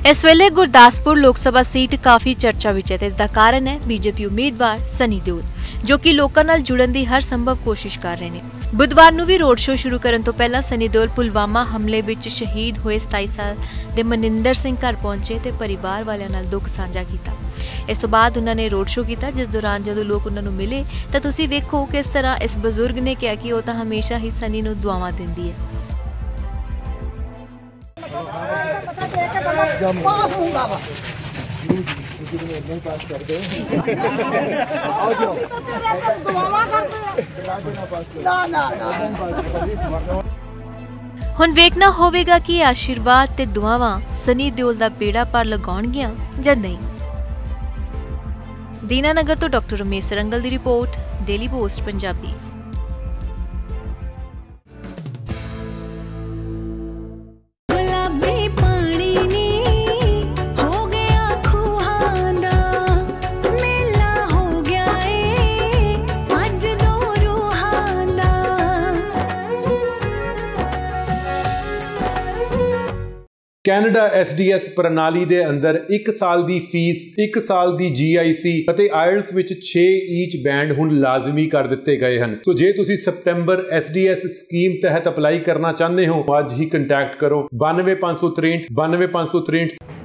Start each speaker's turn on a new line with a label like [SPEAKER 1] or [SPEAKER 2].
[SPEAKER 1] इस वेले गुरदासपुर लोक सभा सीट काफ़ी चर्चा विच है ते इसदा कारण है बीजेपी उम्मीदवार सनी देओल जो कि लोकां नाल जुड़न दी हर संभव कोशिश कर रहे हैं। बुधवार नूं भी रोड शो शुरू करन तो पहला सनी देओल पुलवामा हमले विच शहीद होए 27 साल दे मनिंदर सिंह घर पहुंचे ते परिवार वालियां नाल दुख साझा कीता। इस तो बाद उन्होंने रोड शो किया जिस दौरान जो लोग उन्होंने मिले तो तुसीं वेखो किस तरह इस बजुर्ग ने कहा कि वह तो हमेशा ही सनी नूं दुआवां दिंदी है। हुण वेखना होवेगा कि आशीर्वाद ते दुआवां सनी देओल दा बेड़ा पार लगाउणगीआं जां नहीं। दीनानगर तो डॉक्टर रमेश सरंगल दी report, daily post Punjabi.
[SPEAKER 2] Canada SDS प्रणाली दे अंदर 1 साल दी फीस, 1 साल दी GIC ਅਤੇ IELTS ਵਿੱਚ 6 ईच बैंड ਹੁਣ ਲਾਜ਼ਮੀ ਕਰ ਦਿੱਤੇ ਗਏ ਹਨ। ਸੋ ਜੇ ਤੁਸੀਂ ਸਤੰਬਰ SDS ਸਕੀਮ ਤਹਿਤ ਅਪਲਾਈ ਕਰਨਾ ਚਾਹੁੰਦੇ ਹੋ ਅੱਜ ਹੀ ਕੰਟੈਕਟ ਕਰੋ 92563 92563।